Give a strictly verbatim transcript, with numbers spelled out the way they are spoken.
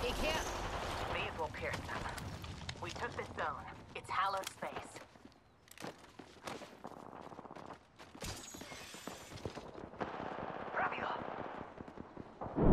He can't. These will pierce them. We took this zone. It's hallowed space.